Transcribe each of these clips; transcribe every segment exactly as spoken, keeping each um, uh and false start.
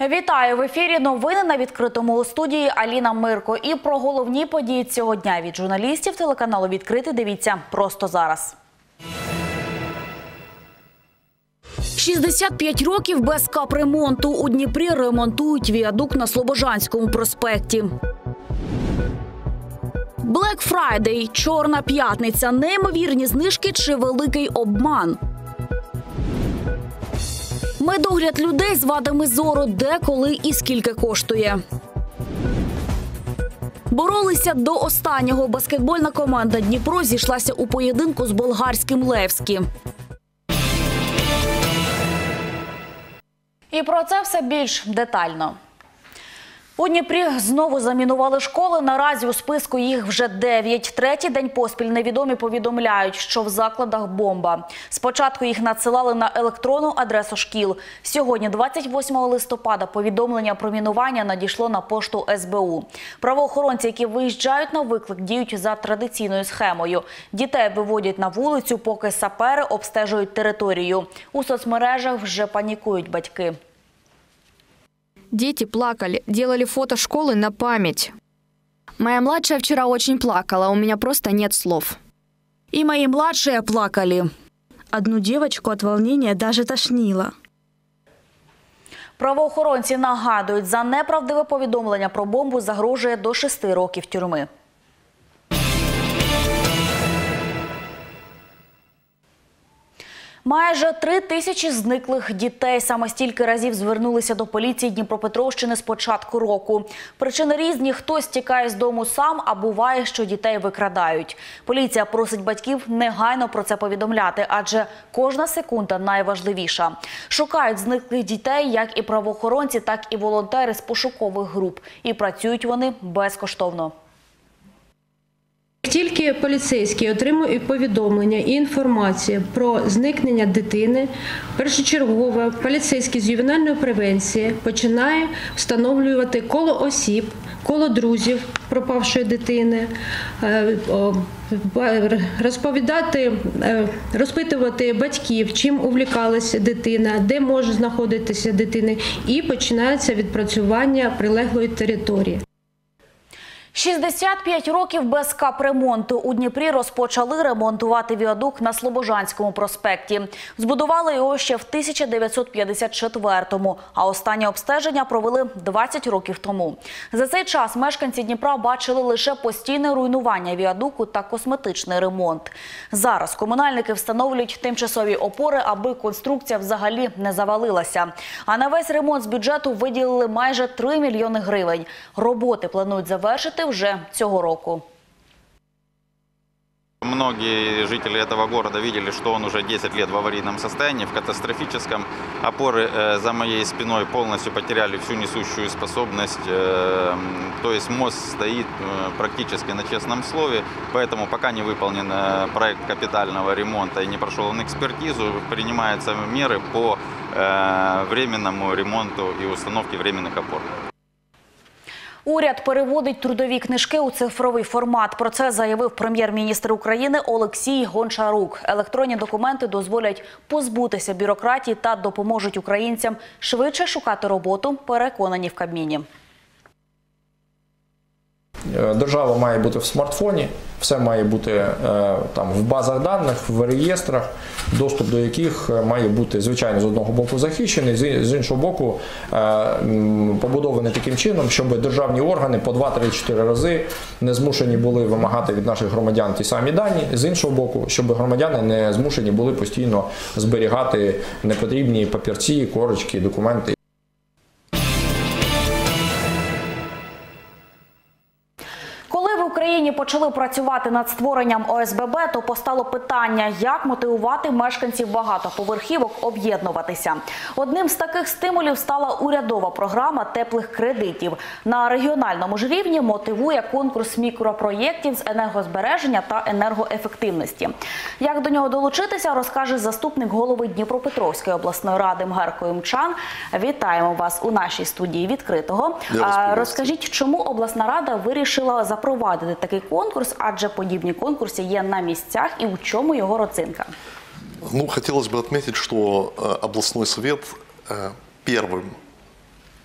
Вітаю! В ефірі новини на відкритому. У студії Аліна Мирко. І про головні події цього дня від журналістів телеканалу «Відкритий» дивіться просто зараз. шістдесят п'ять років без капремонту. У Дніпрі ремонтують віадук на Слобожанському проспекті. Black Friday – Чорна п'ятниця. Неймовірні знижки чи великий обман? Медогляд людей з вадами зору. Де, коли і скільки коштує? Боролися до останнього. Баскетбольна команда «Дніпро» зійшлася у поєдинку з болгарським «Левські». І про це все більш детально. У Дніпрі знову замінували школи. Наразі у списку їх вже дев'ять. Третій день поспіль невідомі повідомляють, що в закладах бомба. Спочатку їх надсилали на електронну адресу шкіл. Сьогодні, двадцять восьмого листопада, повідомлення про мінування надійшло на пошту ес бе у. Правоохоронці, які виїжджають на виклик, діють за традиційною схемою. Дітей виводять на вулицю, поки сапери обстежують територію. У соцмережах вже панікують батьки. Дети плакали, делали фото школы на память. Моя младшая вчера очень плакала, у меня просто нет слов. И мои младшие плакали. Одну девочку от волнения даже тошнило. Правоохоронці нагадують, за неправдиве повідомлення про бомбу загрожує до шести років тюрми. Майже три тисячі зниклих дітей. Саме стільки разів звернулися до поліції Дніпропетровщини з початку року. Причини різні. Хтось тікає з дому сам, а буває, що дітей викрадають. Поліція просить батьків негайно про це повідомляти, адже кожна секунда найважливіша. Шукають зниклих дітей як і правоохоронці, так і волонтери з пошукових груп. І працюють вони безкоштовно. Як тільки поліцейські отримують повідомлення і інформацію про зникнення дитини, першочергово поліцейський з ювенальної превенції починає встановлювати коло осіб, коло друзів пропавшої дитини, розповідати, розпитувати батьків, чим увлікалася дитина, де може знаходитися дитина, і починається відпрацювання прилеглої території. шістдесят п'ять років без капремонту. У Дніпрі розпочали ремонтувати віадук на Слобожанському проспекті. Збудували його ще в тисяча дев'ятсот п'ятдесят четвертому, а останнє обстеження провели двадцять років тому. За цей час мешканці Дніпра бачили лише постійне руйнування віадуку та косметичний ремонт. Зараз комунальники встановлюють тимчасові опори, аби конструкція взагалі не завалилася. А на весь ремонт з бюджету виділили майже три мільйони гривень. Роботи планують завершити вже цього року. Многие жители этого города видели, что он уже десять лет в аварийном состоянии, в катастрофическом. Опоры за моей спиной полностью потеряли всю несущую способность. То есть мост стоит практически на честном слове. Поэтому пока не выполнен проект капитального ремонта и не прошел он экспертизу, принимаются меры по временному ремонту и установке временных опор. Уряд переводить трудові книжки у цифровий формат. Про це заявив прем'єр-міністр України Олексій Гончарук. Електронні документи дозволять позбутися бюрократії та допоможуть українцям швидше шукати роботу, переконані в Кабміні. Держава має бути в смартфоні, все має бути там в базах даних, в реєстрах, доступ до яких має бути, звичайно, з одного боку захищений, з іншого боку побудований таким чином, щоб державні органи по два-три-чотири рази не змушені були вимагати від наших громадян ті самі дані, з іншого боку, щоб громадяни не змушені були постійно зберігати непотрібні папірці, корочки, документи. Коли в Україні почали працювати над створенням о ес бе бе, то постало питання, як мотивувати мешканців багатоповерхівок об'єднуватися. Одним з таких стимулів стала урядова програма теплих кредитів. На регіональному ж рівні мотивує конкурс мікропроєктів з енергозбереження та енергоефективності. Як до нього долучитися, розкаже заступник голови Дніпропетровської обласної ради Мгерко Імчан. Вітаємо вас у нашій студії «Відкритого». Розкажіть, чому обласна рада вирішила запровадити Провадити такий конкурс, адже подібні конкурси є на місцях, і у чому його родзинка? Ну, хотелось бы отметить, что областной совет первым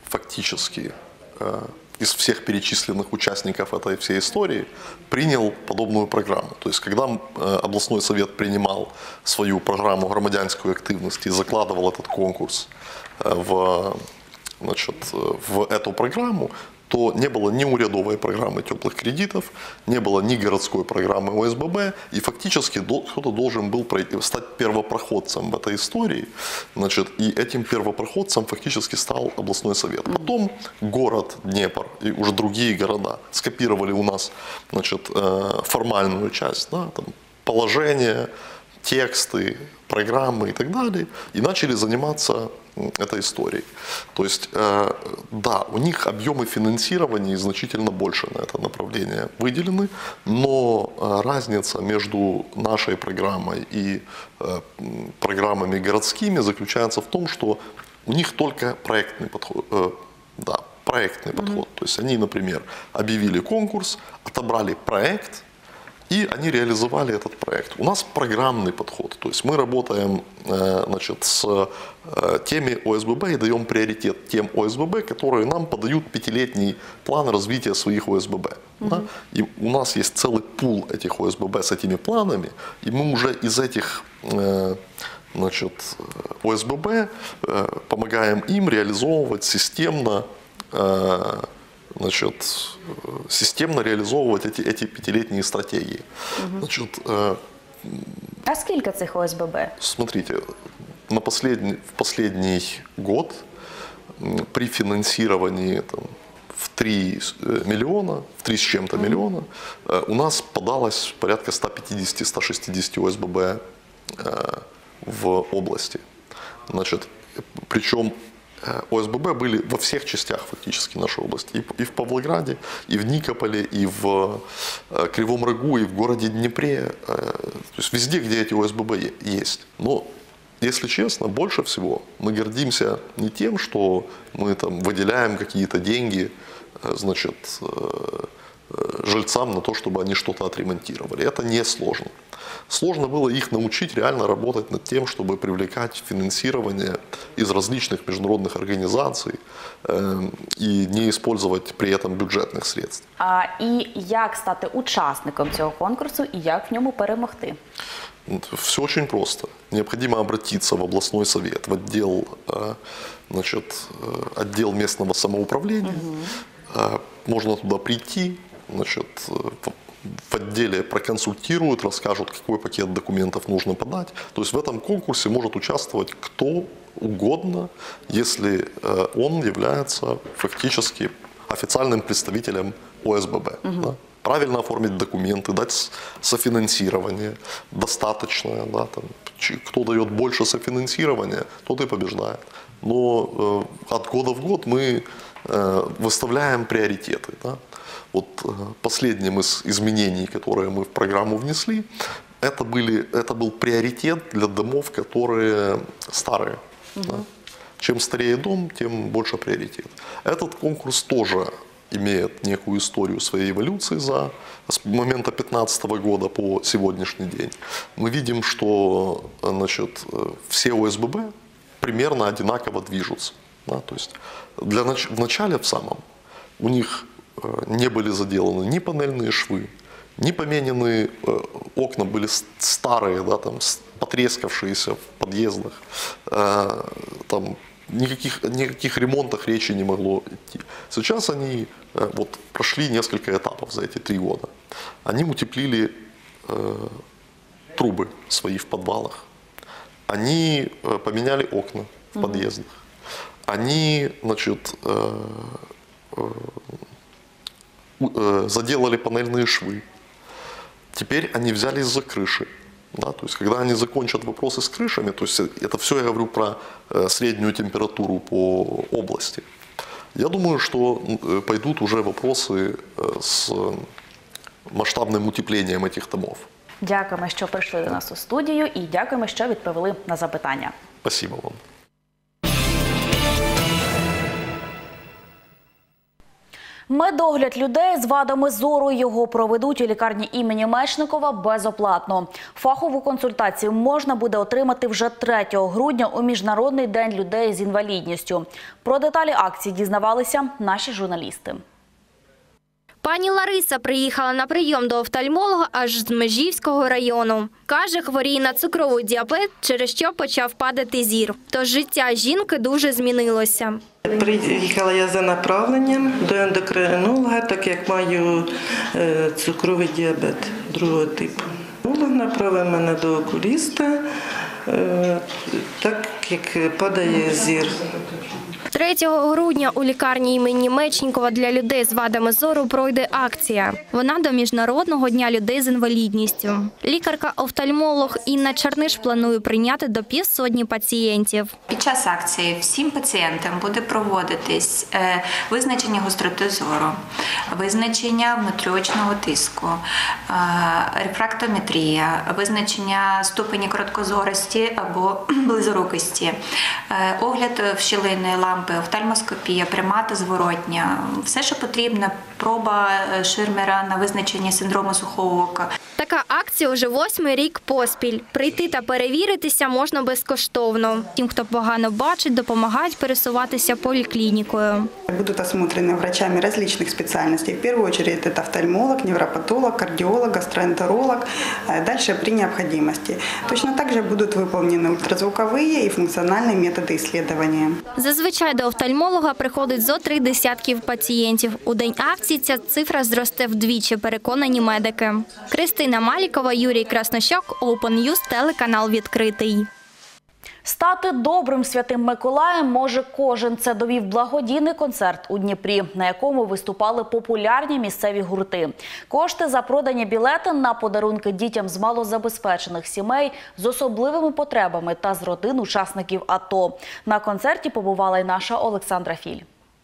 фактически из всех перечисленных участников этой всей истории принял подобную программу. То есть, когда областной совет принимал свою программу громадянской активности и закладывал этот конкурс в, значит, в эту программу, то не было ни урядовой программы теплых кредитов, не было ни городской программы О С Б Б, и фактически кто-то должен был стать первопроходцем в этой истории, значит, и этим первопроходцем фактически стал областной совет. Потом город Днепр и уже другие города скопировали у нас, значит, формальную часть, да, там, положение, тексты, программы и так далее, и начали заниматься этой историей. То есть, э, да, у них объемы финансирования значительно больше на это направление выделены, но э, разница между нашей программой и э, программами городскими заключается в том, что у них только проектный подход. Э, да, проектный mm-hmm. подход. То есть они, например, объявили конкурс, отобрали проект, и они реализовали этот проект. У нас программный подход, то есть мы работаем, значит, с теми О С Б Б и даем приоритет тем О С Б Б, которые нам подают пятилетний план развития своих О С Б Б. Mm-hmm. Да? И у нас есть целый пул этих О С Б Б с этими планами, и мы уже из этих, значит, О С Б Б помогаем им реализовывать системно, значит, системно реализовывать эти, эти пятилетние стратегии. Угу. Значит, э, а сколько цих О С Б Б? Смотрите, на последний, в последний год при финансировании там, в три миллиона, в три с чем-то угу. миллиона, э, у нас подалось порядка ста пятидесяти — ста шестидесяти О С Б Б э, в области. Значит, причем О С Б Б были во всех частях фактически нашей области. И в Павлограде, и в Никополе, и в Кривом Рогу, и в городе Днепре. То есть везде, где эти О С Б Б есть. Но, если честно, больше всего мы гордимся не тем, что мы там выделяем какие-то деньги, значит, жильцам на то, чтобы они что-то отремонтировали. Это не сложно. Сложно было их научить реально работать над тем, чтобы привлекать финансирование из различных международных организаций э, и не использовать при этом бюджетних средств. А і як стати учасником цього конкурсу і як в ньому перемогти? Все очень просто. Необходимо обратиться в областной совет, в отдел, значит, отдел местного самоуправления. Угу. Можно туда прийти, значит, в отделе проконсультируют, расскажут, какой пакет документов нужно подать. То есть в этом конкурсе может участвовать кто угодно, если он является фактически официальным представителем О С Б Б. Угу. Да? Правильно оформить документы, дать софинансирование достаточное. Да, там, кто дает больше софинансирования, тот и побеждает. Но э, от года в год мы э, выставляем приоритеты. Да. Вот э, последним из изменений, которые мы в программу внесли, это, были, это был приоритет для домов, которые старые. Угу. Да. Чем старее дом, тем больше приоритет. Этот конкурс тоже имеет некую историю своей эволюции за, с момента две тысячи пятнадцатого года по сегодняшний день. Мы видим, что, значит, все О С Б Б примерно одинаково движутся. Да? То есть для, в начале в самом у них не были заделаны ни панельные швы, ни поменены окна, были старые, да, там, потрескавшиеся в подъездах. Там, Никаких, никаких ремонтах речи не могло идти. Сейчас они вот, прошли несколько этапов за эти три года. Они утеплили э, трубы свои в подвалах. Они э, поменяли окна в подъездах. Они, значит, э, э, заделали панельные швы. Теперь они взялись за крыши. Да, то есть, когда они закончат вопросы с крышами, то есть это все я говорю про э, среднюю температуру по области. Я думаю, что э, пойдут уже вопросы э, с масштабным утеплением этих домов. Дякуємо, що прийшли до нас у студію, і дякуємо, що відповіли на запитання. Спасибо вам. Медогляд людей з вадами зору його проведуть у лікарні імені Мечникова безоплатно. Фахову консультацію можна буде отримати вже третього грудня у Міжнародний день людей з інвалідністю. Про деталі акції дізнавалися наші журналісти. Пані Лариса приїхала на прийом до офтальмолога аж з Межівського району. Каже, хворіє на цукровий діабет, через що почав падати зір. Тож життя жінки дуже змінилося. Приїхала я за направленням до ендокринолога, так як маю цукровий діабет другого типу. Ендокринолог направив мене до окуліста, так як падає зір. третього грудня у лікарні імені Мечникова для людей з вадами зору пройде акція. Вона до Міжнародного дня людей з інвалідністю. Лікарка-офтальмолог Інна Черниш планує прийняти до півсотні пацієнтів. Під час акції всім пацієнтам буде проводитись визначення гостроти зору, визначення внутріочного тиску, рефрактометрія, визначення ступені короткозорості або близорукості, огляд в щілини лампи, офтальмоскопія, пряма та зворотня. Все, що потрібно, проба Ширмера на визначення синдрому сухого ока. Така акція вже восьмий рік поспіль. Прийти та перевіритися можна безкоштовно. Тим, хто погано бачить, допомагають пересуватися поліклінікою. Будут осмотрены врачами различных специальностей. В первую очередь это офтальмолог, невропатолог, кардиолог, гастроэнтеролог. Дальше при необходимости. Точно так же будут выполнены ультразвуковые и функциональные методы исследования. Зазвичай до офтальмолога приходить зо три десятків пацієнтів. У день акції ця цифра зросте вдвічі, переконані медики. Кристина Малікова, Юрій Краснощок, Open News, телеканал «Відкритий». Стати добрим святим Миколаєм може кожен. Це довів благодійний концерт у Дніпрі, на якому виступали популярні місцеві гурти. Кошти за продані білети на подарунки дітям з малозабезпечених сімей, з особливими потребами та з родин учасників АТО. На концерті побувала й наша Олександра Філь.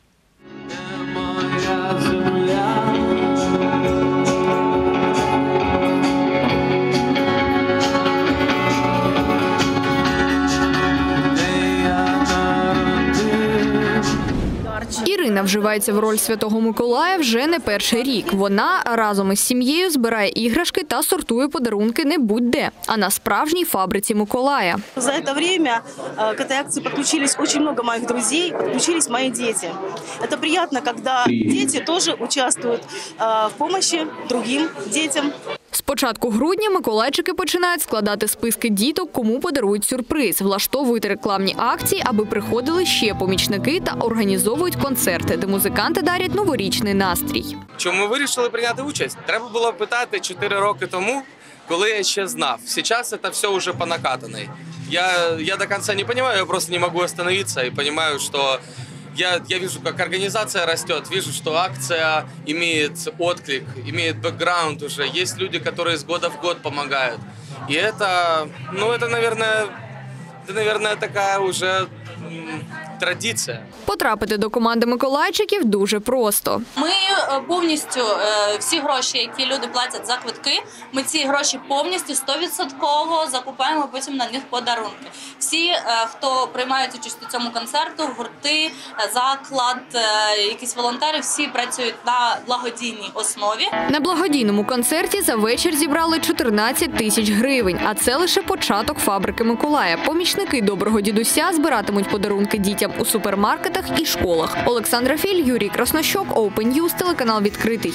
Ірина вживається в роль Святого Миколая вже не перший рік. Вона разом із сім'єю збирає іграшки та сортує подарунки не будь-де, а на справжній фабриці Миколая. За это время к этой акции подключились очень много моих друзей, подключились мои дети. Это приятно, когда дети тоже участвуют в помощи другим детям. З початку грудня миколайчики починають складати списки діток, кому подарують сюрприз, влаштовують рекламні акції, аби приходили ще помічники та організовують концерти, де музиканти дарять новорічний настрій. Чому ми вирішили прийняти участь? Треба було питати чотири роки тому, коли я ще знав. Зараз це все вже по накатанной. Я, я до кінця не розумію, я просто не можу остановитися і розумію, що Я, я вижу, как организация растет, вижу, что акция имеет отклик, имеет бэкграунд уже. Есть люди, которые с года в год помогают. И это, ну, это, наверное, это, наверное, такая уже традиція. Потрапити до команди миколайчиків дуже просто. Ми повністю, всі гроші, які люди платять за квитки, ми ці гроші повністю сто відсотків закупаємо потім на них подарунки. Всі, хто приймають участь у цьому концерту, гурти, заклад, якісь волонтери, всі працюють на благодійній основі. На благодійному концерті за вечір зібрали чотирнадцять тисяч гривень, а це лише початок фабрики Миколая. Помічники доброго дідуся збиратимуть подарунки дітям у супермаркетах і школах. Олександра Філь, Юрій Краснощок, Open News, телеканал «Відкритий».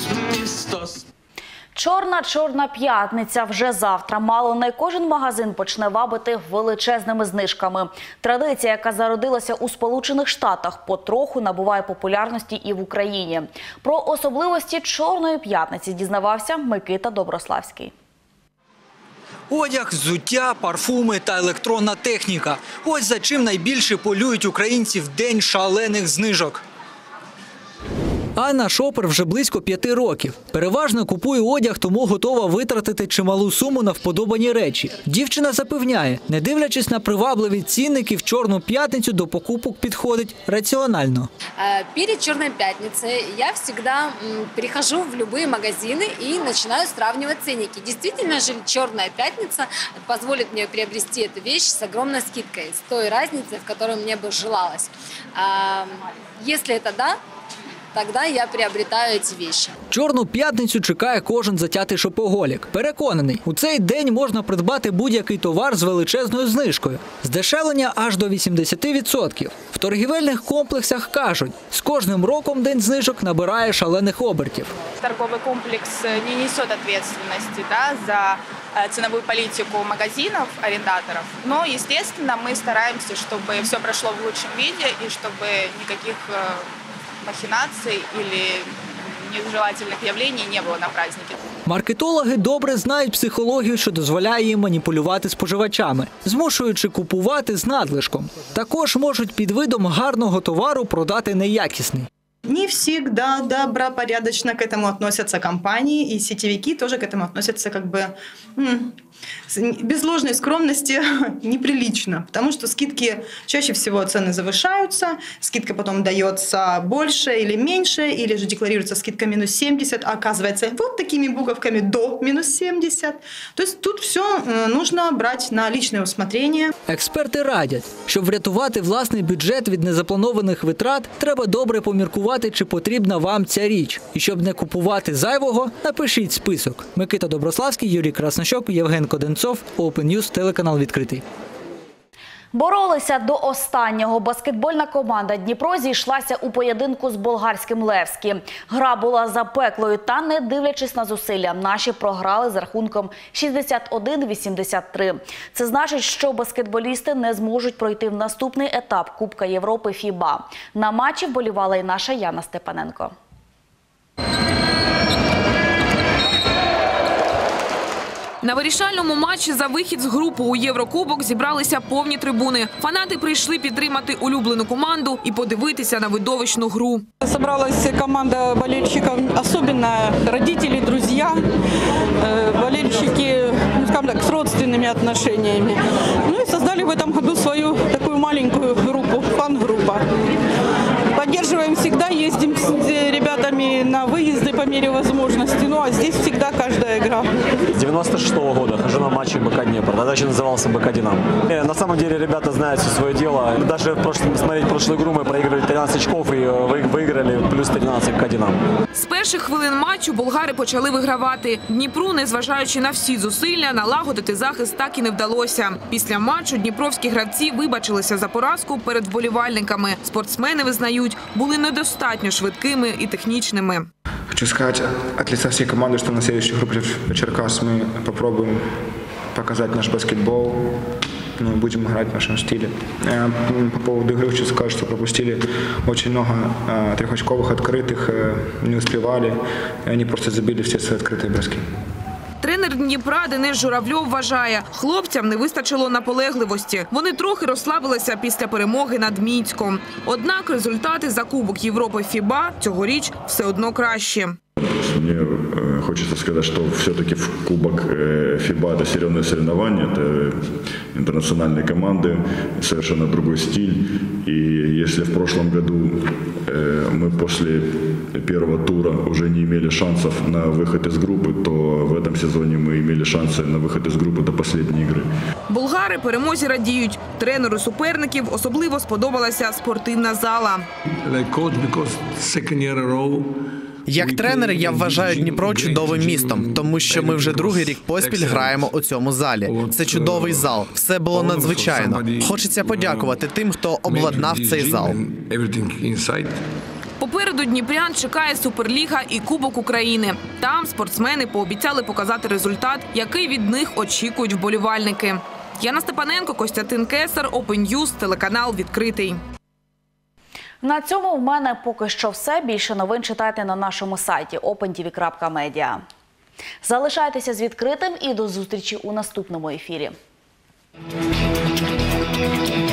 Чорна-чорна п'ятниця вже завтра. Мало не кожен магазин почне вабити величезними знижками. Традиція, яка зародилася у Сполучених Штатах, потроху набуває популярності і в Україні. Про особливості Чорної п'ятниці дізнавався Микита Доброславський. Одяг, взуття, парфуми та електронна техніка. Ось за чим найбільше полюють українці в день шалених знижок. Анна шопер вже близько п'яти років. Переважно купує одяг, тому готова витратити чималу суму на вподобані речі. Дівчина запевняє, не дивлячись на привабливі цінники, в Чорну п'ятницю до покупок підходить раціонально. Перед Черной пятницей я всегда прихожу в любые магазины и начинаю сравнивать ценники. Действительно же Черная пятница позволит мне приобрести эту вещь с огромной скидкой, с той разницей, в которой мне бы желалось. Если это да, тогда я приобретаю эти вещи. Чорну п'ятницю чекає кожен затятий шопоголік. Переконаний, у цей день можна придбати будь-який товар з величезною знижкою. Здешевлення аж до вісімдесят відсотків. В торгівельних комплексах кажуть, з кожним роком день знижок набирає шалених обертів. Торговый комплекс не несет ответственности, да, за ценовую политику магазинов, арендаторов. Но, естественно, мы стараемся, чтобы все прошло в лучшем виде и чтобы никаких махинаций или нежелательных явлений не было на празднике. Маркетологи добре знають психологію, що дозволяє їм маніпулювати споживачами, змушуючи купувати з надлишком. Також можуть під видом гарного товару продати неякісний. Не всегда добропорядочно к этому относятся компании, и сетевики тоже к этому относятся как бы м, без ложной скромности неприлично, потому что скидки, чаще всего цены завышаются, скидка потом дается больше или меньше, или же декларируется скидка минус семьдесят, а оказывается вот такими буковками до минус семьдесят. То есть тут все нужно брать на личное усмотрение. Експерти радять, щоб врятувати власний бюджет від незапланованих витрат, треба добре поміркувати, чи потрібна вам ця річ. І щоб не купувати зайвого, напишіть список. Микита Доброславський, Юрій Краснощок, Євген Коденцов, Open News, телеканал «Відкритий». Боролися до останнього. Баскетбольна команда Дніпро зійшлася у поєдинку з болгарським «Левські». Гра була запеклою та, не дивлячись на зусилля, наші програли з рахунком шістдесят один вісімдесят три. Це значить, що баскетболісти не зможуть пройти в наступний етап Кубка Європи ФІБА. На матчі вболівала і наша Яна Степаненко. На вирішальному матчі за вихід з групи у Єврокубок зібралися повні трибуни. Фанати прийшли підтримати улюблену команду і подивитися на видовищну гру. Собралась команда болельщиков, особенно родители, друзья, болельщики, ну, скажем так, с родственными отношениями. Ну и создали в этом году свою такую маленькую группу, фан-группа. Поддерживаем всегда, ездим с ребятами на выезды по мере возможности. Ну а здесь всегда каждая игра. С девяносто шестого года хожу на матчи БК Днепр. Тогда еще назывался БК Динамо. На самом деле ребята знают все свое дело. Даже в прошлом, смотреть прошлую игру мы проиграли тринадцать очков и выиграли плюс тринадцать БК Динамо. З перших хвилин матчу болгари почали вигравати. Дніпру, незважаючи на всі зусилля, налагодити захист так і не вдалося. Після матчу дніпровські гравці вибачилися за поразку перед вболівальниками. Спортсмени визнають, були недостатньо швидкими і технічними. Хочу сказать от лица всей команды, что на следующей группе Черкас мы попробуем показать наш баскетбол, ну, будем играть в нашем стиле. По поводу игры хочу сказать, что пропустили очень много трехочковых открытых, не успевали, и они просто забили все свои открытые броски. Тренер Дніпра Денис Журавльов вважає, хлопцям не вистачило наполегливості. Вони трохи розслабилися після перемоги над Мінськом. Однак результати за Кубок Європи ФІБА цьогоріч все одно кращі. Мне хочется сказать, что все-таки в Кубок ФИБА это серьезное соревнование, это интернациональные команды, совершенно другой стиль. И если в прошлом году мы после первого тура уже не имели шансов на выход из группы, то в этом сезоне мы имели шансы на выход из группы до последней игры. Болгари перемозі радіють. Тренеру суперників особливо сподобалася спортивна зала. Як тренер, я вважаю Дніпро чудовим містом, тому що ми вже другий рік поспіль граємо у цьому залі. Це чудовий зал, все було надзвичайно. Хочеться подякувати тим, хто обладнав цей зал. Попереду дніпрян чекає Суперліга і Кубок України. Там спортсмени пообіцяли показати результат, який від них очікують вболівальники. Яна Степаненко, Костянтин Кесар, Open News, телеканал «Відкритий». На цьому в мене поки що все. Більше новин читайте на нашому сайті опен ті ві крапка медіа. Залишайтеся з «Відкритим» і до зустрічі у наступному ефірі.